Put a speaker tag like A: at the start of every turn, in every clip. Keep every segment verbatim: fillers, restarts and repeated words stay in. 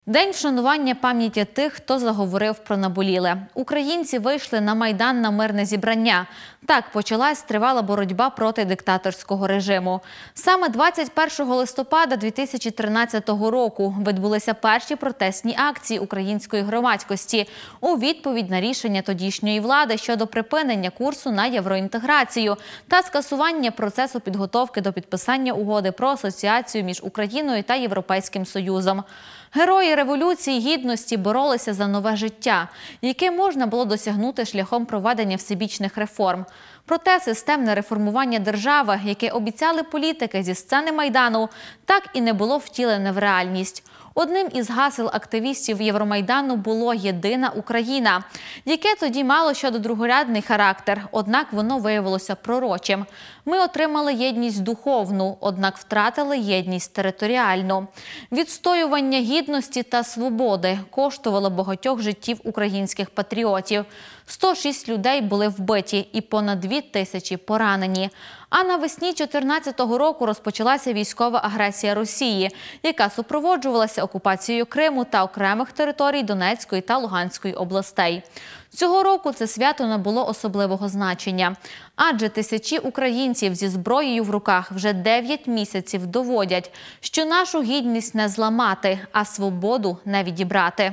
A: День вшанування пам'яті тих, хто заговорив про наболіле. Українці вийшли на Майдан на мирне зібрання. Так почалась тривала боротьба проти диктаторського режиму. Саме двадцять першого листопада дві тисячі тринадцятого року відбулися перші протестні акції української громадськості у відповідь на рішення тодішньої влади щодо припинення курсу на євроінтеграцію та скасування процесу підготовки до підписання угоди про асоціацію між Україною та Європейським Союзом. Герої Революції Гідності боролися за нове життя, яке можна було досягнути шляхом проведення всебічних реформ. Проте системне реформування держави, яке обіцяли політики зі сцени Майдану, так і не було втілене в реальність. Одним із гасел активістів Євромайдану було «Єдина Україна», яке тоді мало щодо другорядний характер, однак воно виявилося пророчим. Ми отримали єдність духовну, однак втратили єдність територіальну. Відстоювання гідності та свободи коштувало багатьох життів українських патріотів. сто шість людей були вбиті і понад дві тисячі поранені. А навесні дві тисячі чотирнадцятого року розпочалася військова агресія Росії, яка супроводжувалася окупацією Криму та окремих територій Донецької та Луганської областей. Цього року це свято набуло особливого значення, адже тисячі українців зі зброєю в руках вже дев'ять місяців доводять, що нашу гідність не зламати, а свободу не відібрати.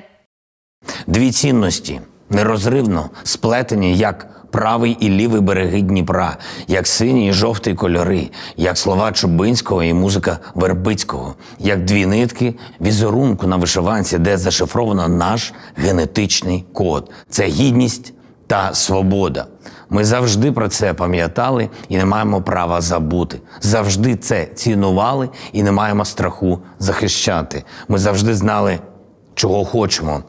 B: Дві цінності нерозривно сплетені, як правий і лівий береги Дніпра, як синій і жовтий кольори, як слова Чубинського і музика Вербицького, як дві нитки візерунку на вишиванці, де зашифровано наш генетичний код. Це гідність та свобода. Ми завжди про це пам'ятали і не маємо права забути. Завжди це цінували і не маємо страху захищати. Ми завжди знали, чого хочемо.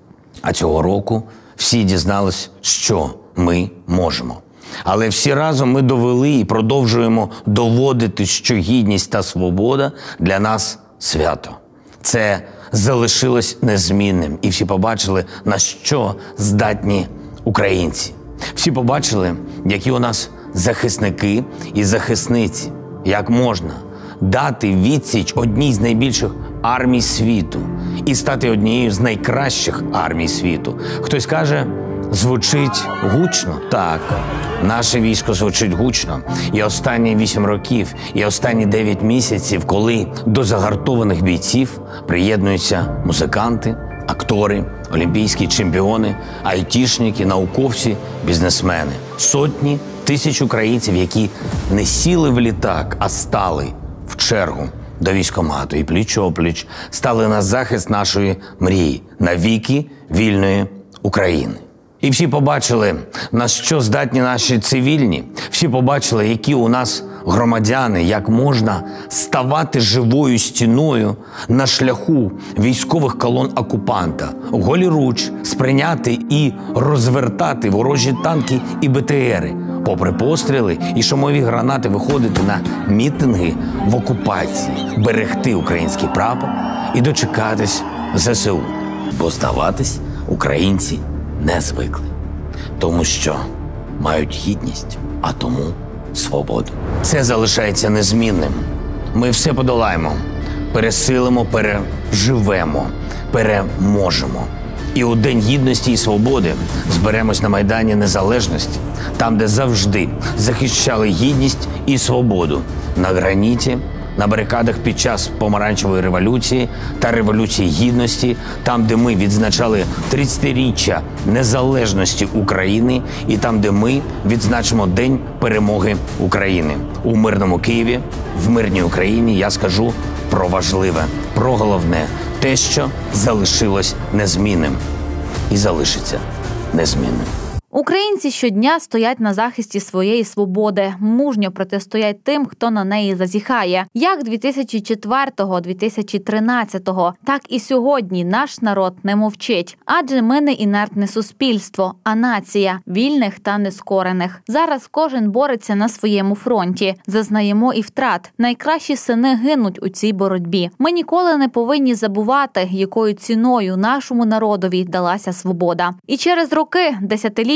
B: А цього року всі дізнались, що ми можемо. Але всі разом ми довели і продовжуємо доводити, що гідність та свобода для нас свято. Це залишилось незмінним. І всі побачили, на що здатні українці. Всі побачили, які у нас захисники і захисниці. Як можна дати відсіч одній з найбільших армій світу і стати однією з найкращих армій світу. Хтось каже, звучить гучно. Так, наше військо звучить гучно. І останні вісім років, і останні дев'ять місяців, коли до загартованих бійців приєднуються музиканти, актори, олімпійські чемпіони, айтішники, науковці, бізнесмени. Сотні тисяч українців, які не сіли в літак, а стали в чергу до військкомату і пліч-опліч стали на захист нашої мрії – навіки вільної України. І всі побачили, на що здатні наші цивільні. Всі побачили, які у нас громадяни, як можна ставати живою стіною на шляху військових колон окупанта, голіруч сприйняти і розвертати ворожі танки і Б Т Ери, попри постріли і шумові гранати виходити на мітинги в окупації, берегти український прапор і дочекатись З С У. Бо здаватись українці не звикли. Тому що мають гідність, а тому свободу. Це залишається незмінним. Ми все подолаємо, пересилимо, переживемо, переможемо. І у День гідності і свободи зберемось на Майдані Незалежності, там, де завжди захищали гідність і свободу. На граніті, на барикадах під час помаранчевої революції та Революції Гідності, там, де ми відзначали тридцятиріччя незалежності України і там, де ми відзначимо День перемоги України. У мирному Києві, в мирній Україні я скажу про важливе, про головне, те, що залишилось незмінним і залишиться незмінним.
A: Українці щодня стоять на захисті своєї свободи, мужньо протистоять тим, хто на неї зазіхає. Як дві тисячі четвертого - дві тисячі тринадцятого, так і сьогодні наш народ не мовчить. Адже ми не інертне суспільство, а нація вільних та нескорених. Зараз кожен бореться на своєму фронті. Зазнаємо і втрат. Найкращі сини гинуть у цій боротьбі. Ми ніколи не повинні забувати, якою ціною нашому народові далася свобода. І через роки, десятиліття,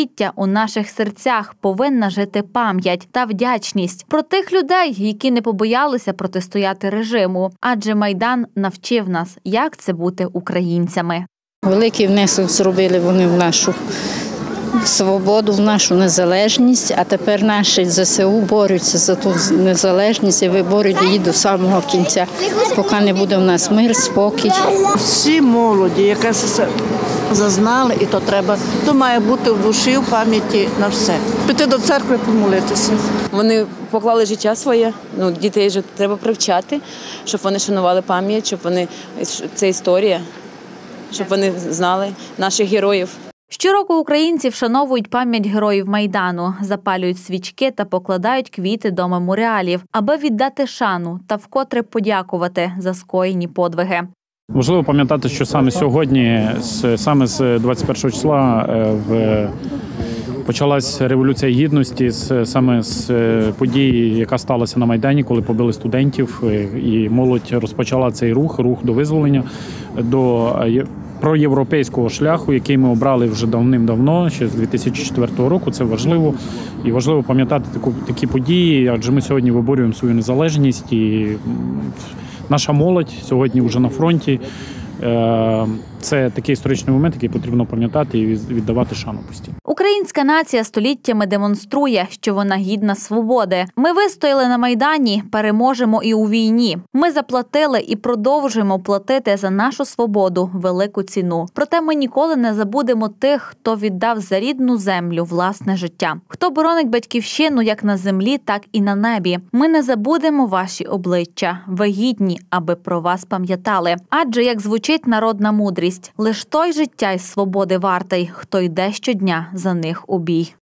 A: століття у наших серцях повинна жити пам'ять та вдячність про тих людей, які не побоялися протистояти режиму. Адже Майдан навчив нас, як це бути українцями.
C: Великий внесок зробили вони в нашу свободу, в нашу незалежність, а тепер наші ЗСУ борються за ту незалежність і виборють її до самого кінця, поки не буде в нас мир, спокій.
D: Всі молоді, яка зазнали, і то треба, то має бути в душі, в пам'яті на все. Піти до церкви, помолитися.
E: Вони поклали життя своє, ну, дітей же треба привчати, щоб вони шанували пам'ять, щоб вони, це історія, щоб вони знали наших героїв.
A: Щороку українці вшановують пам'ять героїв Майдану, запалюють свічки та покладають квіти до меморіалів, аби віддати шану та вкотре подякувати за скоєні подвиги.
F: Важливо пам'ятати, що саме сьогодні, саме з двадцять першого числа, в почалась Революція Гідності, саме з події, яка сталася на Майдані, коли побили студентів, і молодь розпочала цей рух, рух до визволення, до проєвропейського шляху, який ми обрали вже давним-давно, ще з дві тисячі четвертого року. Це важливо. І важливо пам'ятати таку, такі події, адже ми сьогодні виборюємо свою незалежність, і наша молодь сьогодні вже на фронті. Це такий історичний момент, який потрібно пам'ятати і віддавати шану постійно.
A: Українська нація століттями демонструє, що вона гідна свободи. Ми вистояли на Майдані, переможемо і у війні. Ми заплатили і продовжуємо платити за нашу свободу велику ціну. Проте ми ніколи не забудемо тих, хто віддав за рідну землю власне життя. Хто боронить батьківщину як на землі, так і на небі. Ми не забудемо ваші обличчя. Ви гідні, аби про вас пам'ятали. Адже, як звучить народна мудрість, лиш той життя й свободи вартий, хто йде щодня за них у бій.